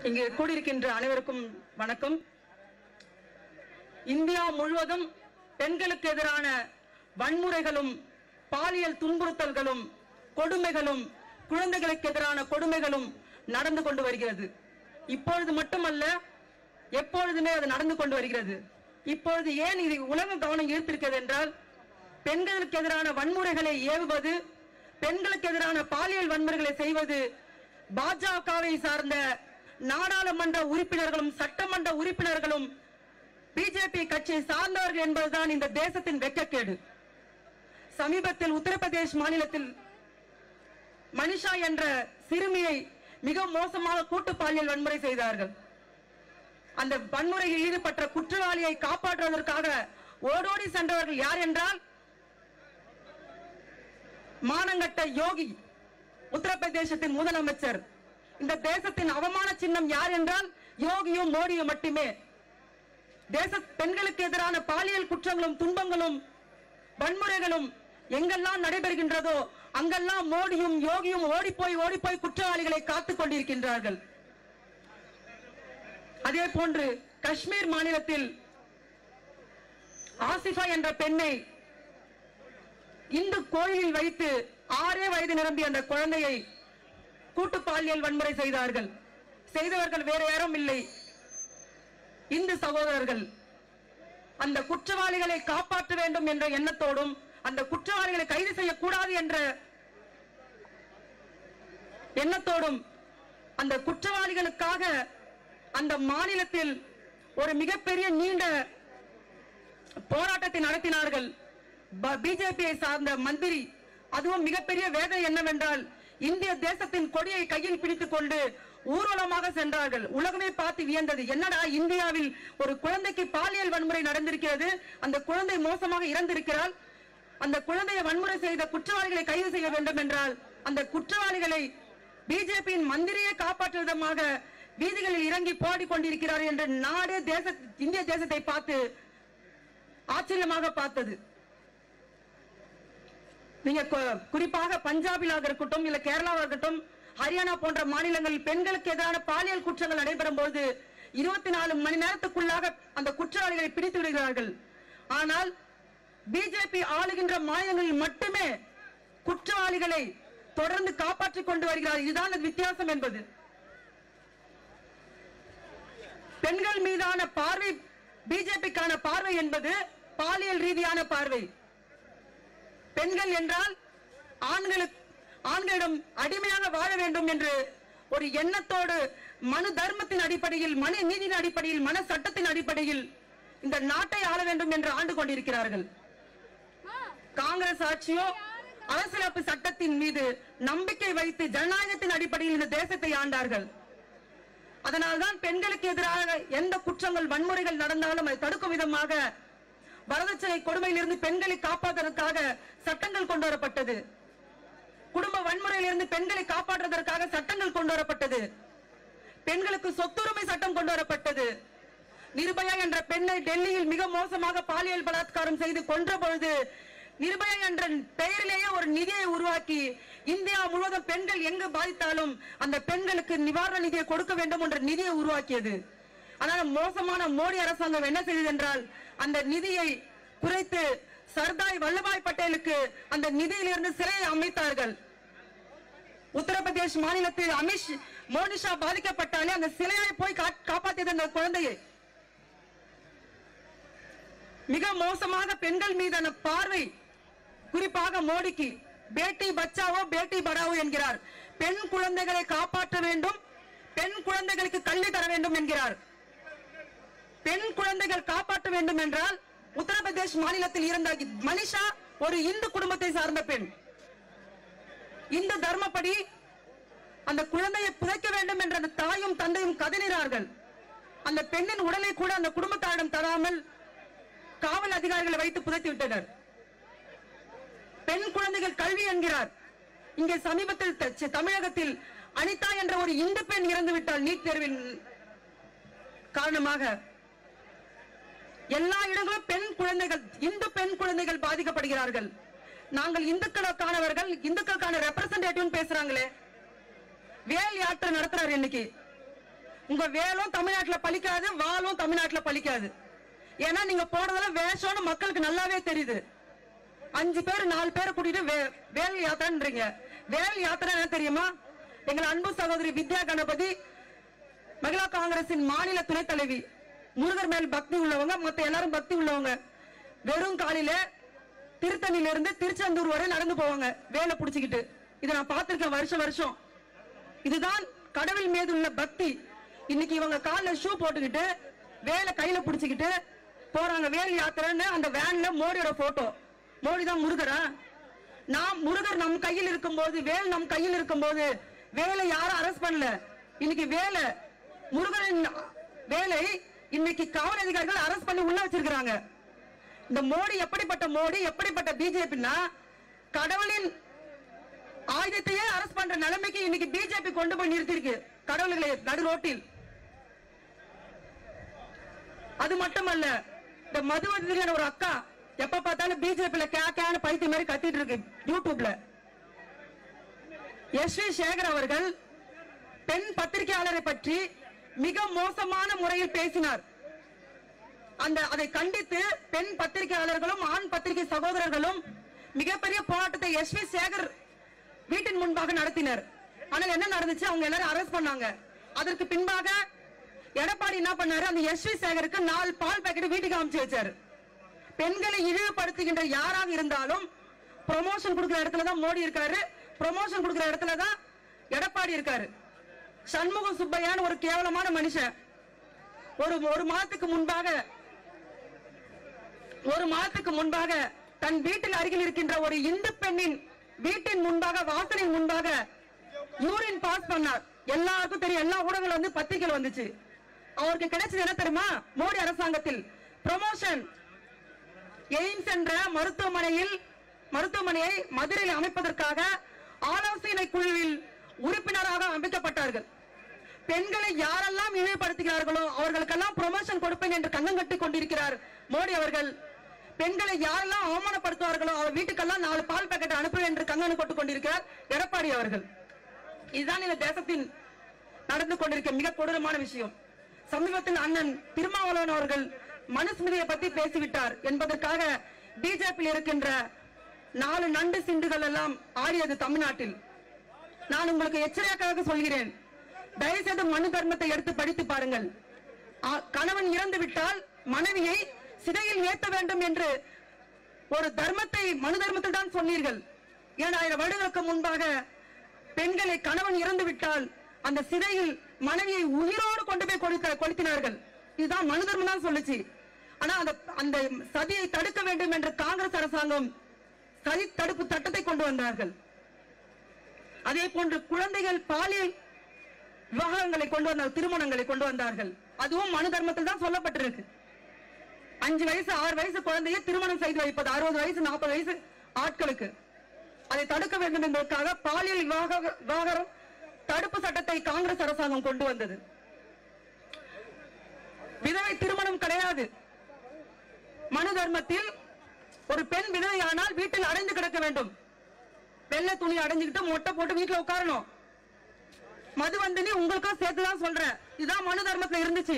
இங்கு கூடியிருக்கின்ற அனைவருக்கும் வணக்கம். இந்தியா முழுவதும் பெண்களுக்கு எதிரான வன்முறைகளும் பாலியல் துன்புறுத்தல்களும் கொடுமைகளும் குழந்தைகளுக்கு எதிரான கொடுமைகளும் நடந்து கொண்டு வருகிறது. இப்பொழுது மட்டுமல்ல, எப்பொழுதுமே அது நடந்து கொண்டு வருகிறது. இப்பொழுது ஏன் இது உலக கவனம் ஈர்த்திருக்கிறது என்றால், பெண்களுக்கு எதிரான வன்முறைகளை ஏவுவது, பெண்களுக்கு எதிரான பாலியல் வன்முறைகளை செய்வது பாஜகவை சார்ந்த நாடாளுமன்ற உறுப்பினர்களும் சட்டமன்ற உறுப்பினர்களும் பிஜேபி கட்சியை சார்ந்தவர்கள் என்பதுதான் இந்த தேசத்தின் வெட்கக்கேடு. சமீபத்தில் உத்தரப்பிரதேஷ் மாநிலத்தில் மனிஷா என்ற சிறுமியை மிக மோசமாக கூட்டு பாலியல் வன்முறை செய்தார்கள். அந்த வன்முறையில் ஈடுபட்ட குற்றவாளியை காப்பாற்றுவதற்காக ஓடோடி சென்றவர்கள் யார் என்றால், மானங்கட்ட யோகி, உத்தரப்பிரதேசத்தின் முதலமைச்சர். இந்த தேசத்தின் அவமான சின்னம் யார் என்றால் யோகியும் மோடியும் மட்டுமே. பெண்களுக்கு எதிரான பாலியல் குற்றங்களும் துன்பங்களும் வன்முறைகளும் எங்கெல்லாம் நடைபெறுகின்றதோ அங்கெல்லாம் மோடியும் யோகியும் ஓடிப்போய் குற்றவாளிகளை காத்துக் கொண்டிருக்கின்றார்கள். அதே போன்று காஷ்மீர் மாநிலத்தில் ஆசிஃபா என்ற பெண்ணை இந்து கோயிலில் வைத்து 6 வயது நிரம்பிய அந்த குழந்தையை கூட்டு பாலியல் வன்முறை செய்தார்கள். செய்தவர்கள் வேற யாரும் இல்லை, இந்து சகோதரர்கள். அந்த குற்றவாளிகளை காப்பாற்ற வேண்டும் என்ற எண்ணத்தோடும் அந்த குற்றவாளிகளை கைது செய்யக்கூடாது என்ற எண்ணத்தோடும் அந்த குற்றவாளிகளுக்காக அந்த மாநிலத்தில் ஒரு மிகப்பெரிய நீண்ட போராட்டத்தை நடத்தினார்கள் பிஜேபியை சார்ந்த மந்திரி. அதுவும் மிகப்பெரிய வேதனை என்னவென்றால், இந்திய தேசத்தின் கொடியை கையில் பிடித்துக் கொண்டு ஊர்வலமாக சென்றார்கள். உலகமே பார்த்து வியந்தது. என்னடா, இந்தியாவில் ஒரு குழந்தைக்கு பாலியல் வன்முறை நடந்திருக்கிறது, அந்த குழந்தை மோசமாக இறந்திருக்கிறாள், அந்த குழந்தையை வன்முறை செய்த குற்றவாளிகளை கைது செய்ய வேண்டும் என்றால் அந்த குற்றவாளிகளை பிஜேபியின் மந்திரியை காப்பாற்றும் விதமாக வீதிகளில் இறங்கி போராடி கொண்டிருக்கிறார் என்று நாடே இந்திய தேசத்தை பார்த்து ஆச்சரியமாக பார்த்தது. நீங்க குறிப்பாக பஞ்சாபிலாக இருக்கட்டும், இல்ல கேரளாவாக இருக்கட்டும், ஹரியானா போன்ற மாநிலங்களில் பெண்களுக்கு எதிரான பாலியல் குற்றங்கள் நடைபெறும் போது 24 மணி நேரத்துக்குள்ளாக அந்த குற்றவாளிகளை பிடித்து விடுகிறார்கள். ஆனால் பிஜேபி ஆளுகின்ற மாநிலங்களில் மட்டுமே குற்றவாளிகளை தொடர்ந்து காப்பாற்றிக் கொண்டு வருகிறார். இதுதான் வித்தியாசம் என்பது. பெண்கள் மீதான பார்வை, பிஜேபிக்கான பார்வை என்பது பாலியல் ரீதியான பார்வை. பெண்கள் என்றால் ஆண்களிடம் அடிமையாக வாழ வேண்டும் என்று ஒரு எண்ணத்தோடு மனு தர்மத்தின் அடிப்படையில், மனு நீதியின் அடிப்படையில், மன சட்டத்தின் அடிப்படையில் இந்த நாட்டை ஆள வேண்டும் என்று ஆண்டு கொண்டிருக்கிறார்கள். காங்கிரஸ் ஆட்சியோ அரசியலமைப்பு சட்டத்தின் மீது நம்பிக்கை வைத்து ஜனநாயகத்தின் அடிப்படையில் இந்த தேசத்தை ஆண்டார்கள். அதனால்தான் பெண்களுக்கு எதிராக எந்த குற்றங்கள் வன்முறைகள் நடந்தாலும் அதை தடுக்கும் விதமாக வரதட்சணை கொடுமையிலிருந்து பெண்களை காப்பாற்றுவதற்காக சட்டங்கள் கொண்டு வரப்பட்டது. குடும்ப வன்முறையிலிருந்து பெண்களை காப்பாற்றுவதற்காக சட்டங்கள் கொண்டு வரப்பட்டது. பெண்களுக்கு சொத்துரிமை சட்டம் கொண்டு வரப்பட்டது. நிர்பயா என்ற பெண்ணை டெல்லியில் மிக மோசமாக பாலியல் பலாத்காரம் செய்து கொன்ற பொழுது நிர்பயா என்ற பெயரிலேயே ஒரு நிதியை உருவாக்கி இந்தியா முழுவதும் பெண்கள் எங்கு பாதித்தாலும் அந்த பெண்களுக்கு நிவாரண நிதியை கொடுக்க வேண்டும் என்ற நிதியை உருவாக்கியது. ஆனால் மோசமான மோடி அரசாங்கம் என்ன செய்தது என்றால், அந்த நிதியை குறைத்து சர்தார் வல்லபாய் பட்டேலுக்கு அந்த நிதியிலிருந்து சிலையை அமைத்தார்கள். உத்தரப்பிரதேஷ் மாநிலத்தில் மோனிஷா பாதிக்கப்பட்டாலே அந்த சிலையை போய் காப்பாற்றியது அந்த குழந்தையை. மிக மோசமாக பெண்கள் மீதான பார்வை, குறிப்பாக மோடிக்கு பேட்டி பச்சாவோ பேட்டி படாவோ என்கிறார். பெண் குழந்தைகளை காப்பாற்ற வேண்டும், பெண் குழந்தைகளுக்கு கல்வி தர வேண்டும் என்கிறார். பெண் குழந்தைகள் காப்பாற்ற வேண்டும் என்றால் உத்தரப்பிரதேஷ் மாநிலத்தில் இருந்த மனிஷா ஒரு இந்து குடும்பத்தை சார்ந்த பெண். இந்து தர்மப்படி அந்த குழந்தையை புதைக்க வேண்டும் என்ற அந்த தாயும் தந்தையும் கதறினார்கள். அந்த பெண்ணின் உடலை கூட அந்த குடும்பத்தாரிடம் தராமல் காவல் அதிகாரிகளை வைத்து புதைத்து விட்டனர். பெண் குழந்தைகள் கல்வி என்கிறார். இங்கே சமீபத்தில் தமிழகத்தில் அனிதா என்ற ஒரு இந்து பெண் இறந்து விட்டால் நீட் தேர்வின் காரணமாக. எல்லா இடங்களும் பெண் குழந்தைகள், இந்து பெண் குழந்தைகள் பாதிக்கப்படுகிறார்கள். நாங்கள் இந்துக்களுக்கானவர்கள், இந்துக்களுக்கான ரெப்ரசன்டேட்டிவ் பேசுறாங்களே, வேல் யாத்திரை நடத்துறாரு இன்னைக்கு. உங்க வேலும் தமிழ்நாட்டுல பலிக்காது, வாளும் தமிழ்நாட்டுல பலிக்காது. ஏன்னா நீங்க போறதெல்லாம் வேஷம்னு மக்களுக்கு நல்லாவே தெரியுது. 5 பேர் 4 பேரை கூட்டிட்டு வேல் யாத்திரைன்றீங்க. வேல் யாத்திரை என்ன தெரியுமா? எங்கள் அன்பு சகோதரி வித்யா கணபதி, மகிழா காங்கிரசின் மாநில துணைத் தலைவி, முருகர் மேல் பக்தி உள்ளவங்க, மத்த எல்லாரும் பக்தி உள்ளவங்க, வெறும் காலில திருத்தணியில இருந்து திருச்செந்தூர் வரை நடந்து போவாங்க வேலை புடிச்சுக்கிட்டு. இதை நான் பார்த்திருக்கேன் வருஷம். இதுதான் கடவுள் மீது உள்ள பக்தி. இன்னைக்கு இவங்க காலில் ஷூ போட்டுக்கிட்டு வேலை கையில புடிச்சுக்கிட்டு போறாங்க வேல் யாத்திரைன்னு. அந்த வேன்ல மோடியோட போட்டோ. மோடி தான் முருகரா? நாம் முருகர் நம் கையில் இருக்கும் போது, வேல் நம் கையில் இருக்கும் போது வேலை யாரும் அரெஸ்ட் பண்ணல. இன்னைக்கு வேலை முருகரின் வேலை இன்னைக்கு காவல் அதிகாரிகள் அரெஸ்ட் பண்ணி உள்ள வச்சிருக்காங்க. இந்த மோடி எப்படிப்பட்ட மோடி, எப்படிப்பட்ட பிஜேபின்னா கடவுளின் ஆயுதத்தையே அரெஸ்ட் பண்ற நிலைமைக்கு இன்னைக்கு பிஜேபி கொண்டு போய் நிறுத்திருக்கு கடவுள்களை நடு ரோட்டில். அது மட்டுமல்ல, இந்த மதுவதியான ஒரு அக்கா எப்ப பார்த்தாலும் பிஜேபியில கேக்கான பைத்திய மாதிரி கத்திட்டு இருக்கு யூடியூப்ல. எஸ்வி சேகர் அவர்கள் பெண் பத்திரிகையாளரை பற்றி மிக மோசமான முறையில் பேசினார். அதை கண்டித்து பெண் பத்திரிகையாளர்களும் ஆண் பத்திரிகை சகோதரர்களும் மிகப்பெரிய போராட்டத்தை எஸ்வி சேகர் வீட்டின் முன்பாக நடத்தினர். ஆனால் என்ன நடந்துச்சு? அவங்க எல்லாரும் அரெஸ்ட் பண்ணாங்க. அதற்கு பின்பாக எடப்பாடி என்ன பண்ணாரு? அந்த எஸ்வி சேகருக்கு 4 பால் பாக்கெட் வீட்டுக்கு அமைச்சு வச்சாரு. பெண்களை இழிவுபடுத்துகின்ற யாராக இருந்தாலும் ப்ரமோஷன் கொடுக்கிற இடத்துல தான் மோடி இருக்காரு, ப்ரமோஷன் கொடுக்கிற இடத்துல தான் எடப்பாடி இருக்காரு. சண்முக சுப்பையான ஒரு கேவலமான மனுஷன் ஒரு மாதத்துக்கு முன்பாக தன் வீட்டில் அருகில் இருக்கின்ற ஒரு இந்து பெண்ணின் வீட்டின் முன்பாக, வாசலின் முன்பாக யூரின் பாஸ் பண்ணார். எல்லாருக்கும் தெரியும், எல்லா ஊடகங்களும் வந்து பத்திரிகைகள் வந்துச்சு. அவருக்கு கிடைச்சது என்ன தெரியுமா? மோடி அரசாங்கத்தில் ப்ரமோஷன். எய்ம்ஸ் என்ற மருத்துவமனையை மதுரையில் அமைப்பதற்காக ஆலோசனை குழுவில் உறுப்பினராக அமைக்கப்பட்டார்கள். பெண்களை யாரெல்லாம் இழிவுபடுத்துகிறார்களோ அவர்களுக்கெல்லாம் ப்ரமோஷன் கொடுப்பேன் என்று கண்ணம் கட்டி கொண்டிருக்கிறார் மோடி அவர்கள். பெண்களை யாரெல்லாம் அவமானப்படுத்துவார்களோ அவர் வீட்டுக்கெல்லாம் 4 பால் பாக்கெட் அனுப்புவேன் என்று கங்கணம் போட்டுக் கொண்டிருக்கிறார் எடப்பாடி அவர்கள். இதுதான் இந்த தேசத்தின் நடந்து கொண்டிருக்க மிக கொடூரமான விஷயம். சமீபத்தில் அண்ணன் திருமாவளவன் அவர்கள் மனுஸ்மிருதியை பத்தி பேசிவிட்டார் என்பதற்காக பிஜேபி இருக்கின்ற 4 நண்டு சிண்டுகள் எல்லாம் ஆடியது தமிழ்நாட்டில். நான் உங்களுக்கு எச்சரிக்கையாக சொல்கிறேன், தயவுசெய்து மனு தர்மத்தை எடுத்து படித்து பாருங்கள். கணவன் இறந்து விட்டால் மனைவியை சிறையில் ஏற்ற வேண்டும் என்று ஒரு தர்மத்தை மனு தர்மத்தில் தான் சொன்னீர்கள். 2000 வருடங்களுக்கு முன்பாக பெண்களை கணவன் இறந்து விட்டால் அந்த சிறையில் மனைவியை உயிரோடு கொண்டு போய் கொளுத்தினார்கள். இதுதான் மனு தர்மம் தான் சொல்லுச்சு. ஆனா அந்த சதியை தடுக்க வேண்டும் என்று காங்கிரஸ் அரசாங்கம் சதி தடுப்பு சட்டத்தை கொண்டு வந்தார்கள். அதே போன்று குழந்தைகள் பாலியல் விவாகங்களை கொண்டு வந்தார்கள், திருமணங்களை கொண்டு வந்தார்கள். அதுவும் மனு தர்மத்தில் தான் சொல்லப்பட்டிருக்கு. 5 வயசு 6 வயசு குழந்தையை திருமணம் செய்து வைப்பது 60 வயசு 40 வயசு ஆட்களுக்கு. அதை தடுக்க வேண்டும் என்பதற்காக பாலியல் விவாகரம் தடுப்பு சட்டத்தை காங்கிரஸ் அரசாங்கம் கொண்டு வந்தது. விதவை திருமணம் கிடையாது. மனு தர்மத்தில் ஒரு பெண் விதவையானால் வீட்டில் அடைந்து கிடக்க வேண்டும். வெள்ளை துணி அடைஞ்சுக்கிட்டு மொட்டை போட்டு வீட்டுல உட்காரணும். மது வந்தனி உங்களுக்கும் சேர்த்துதான் சொல்றேன். இதுதான் மனு தர்மத்தில் இருந்துச்சு.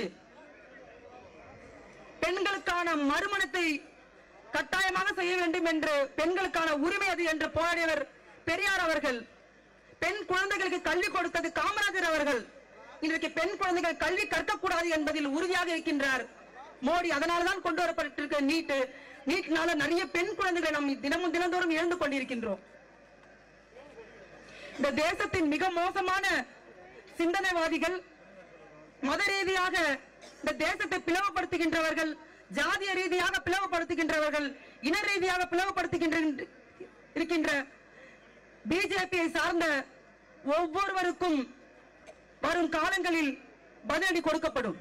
பெண்களுக்கான மறுமணத்தை கட்டாயமாக செய்ய வேண்டும் என்று, பெண்களுக்கான உரிமை அது என்று போராடியவர் பெரியார் அவர்கள். பெண் குழந்தைகளுக்கு கல்வி கொடுத்தது காமராஜர் அவர்கள். இன்றைக்கு பெண் குழந்தைகள் கல்வி கற்கக்கூடாது என்பதில் உறுதியாக இருக்கின்றார் மோடி. அதனால்தான் கொண்டு வரப்பட்டிருக்க நீட்னால நிறைய பெண் குழந்தைகளை நாம் தினந்தோறும் இழந்து கொண்டிருக்கின்றோம். இந்த தேசத்தின் மிக மோசமான சிந்தனைவாதிகள், மத ரீதியாக இந்த தேசத்தை பிளவுபடுத்துகின்றவர்கள், ஜாதிய ரீதியாக பிளவுபடுத்துகின்றவர்கள், இன ரீதியாக பிளவுபடுத்துகின்ற பிஜேபியை சார்ந்த ஒவ்வொருவருக்கும் வரும் காலங்களில் பதிலடி கொடுக்கப்படும்.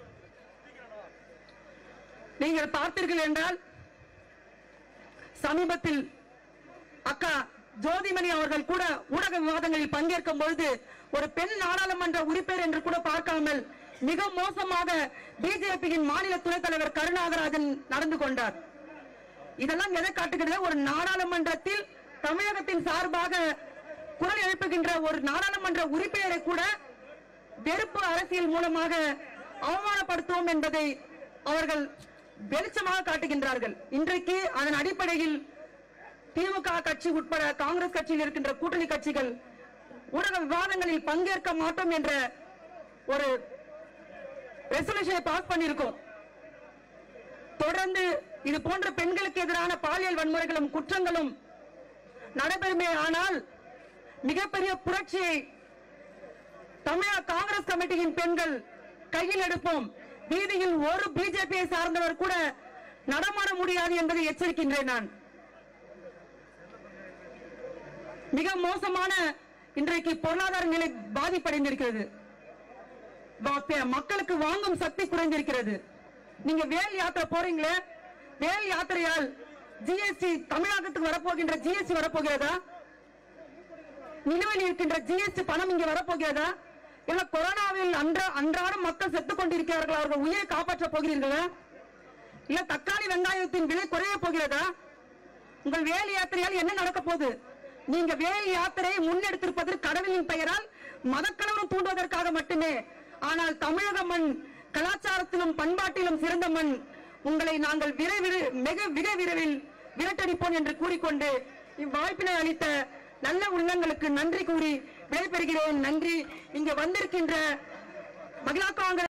நீங்கள் பார்த்தீர்கள் என்றால் சமீபத்தில் அக்கா ஜோதிமணி அவர்கள் கூட ஊடக விவாதங்களில் பங்கேற்கும் பொழுது ஒரு பெண் நாடாளுமன்ற உறுப்பினர் என்று கூட பார்க்காமல் மிக மோசமாக பிஜேபியின் மாநில துணைத் தலைவர் கருணாகராஜன் நடந்து கொண்டார். இதெல்லாம் எதை காட்டுகிறது? ஒரு நாடாளுமன்றத்தில் தமிழகத்தின் சார்பாக குரல் எழுப்புகின்ற ஒரு நாடாளுமன்ற உறுப்பினரை கூட வெறுப்பு அரசியல் மூலமாக அவமானப்படுத்துவோம் என்பதை அவர்கள் வெளிச்சமாக காட்டுகின்றார்கள். இன்றைக்கு அதன் அடிப்படையில் திமுக கட்சி உட்பட காங்கிரஸ் கட்சியில் இருக்கின்ற கூட்டணி கட்சிகள் ஊடக விவாதங்களில் பங்கேற்க மாட்டோம் என்ற ஒரு ரெசல்யூஷனை பாஸ் பண்ணியிருக்கோம். தொடர்ந்து இது போன்ற பெண்களுக்கு எதிரான பாலியல் வன்முறைகளும் குற்றங்களும் நடைபெறுமே ஆனால் மிகப்பெரிய புரட்சியை தமிழக காங்கிரஸ் கமிட்டியின் பெண்கள் கையில் எடுப்போம். வீதியில் ஒரு பிஜேபியை சார்ந்தவர் கூட நடமாட முடியாது என்பதை எச்சரிக்கின்றேன். நான் மிக மோசமான இன்றைக்கு பொருளாதார நிலை பாதிப்படைந்திருக்கிறது. மக்களுக்கு வாங்கும் சக்தி குறைந்திருக்கிறது. நீங்க வேல் யாத்திரை போறீங்களே, வேல் யாத்திரையால் ஜிஎஸ்டி தமிழகத்துக்கு வரப்போகின்ற ஜிஎஸ்டி வரப்போகிறதா? நிலுவையில் இருக்கின்ற ஜிஎஸ்டி பணம் இங்கே வரப்போகிறதா? இல்ல கொரோனாவில் அன்றாடம் மக்கள் செத்துக் கொண்டிருக்கிறார்கள், அவர்கள் உயிரை காப்பாற்றப் போகிறீர்களா? இல்ல தக்காளி வெங்காயத்தின் விலை குறைய போகிறதா? உங்கள் வேல் யாத்திரையால் என்ன நடக்க போகுது? நீங்க வேல் யாத்திரையை முன்னெடுத்திருப்பது கடவுளின் பெயரால் மதக்கலவரம் தூண்டுவதற்காக மட்டுமே. ஆனால் தமிழக மண் கலாச்சாரத்திலும் பண்பாட்டிலும் சிறந்த மண். உங்களை நாங்கள் மிக விரைவில் விரட்டடிப்போம் என்று கூறிக்கொண்டு இவ்வாய்ப்பினை அளித்த நல்ல உள்ளங்களுக்கு நன்றி கூறி விடைபெறுகிறேன். நன்றி. இங்கு வந்திருக்கின்ற மகிழா காங்கிரஸ்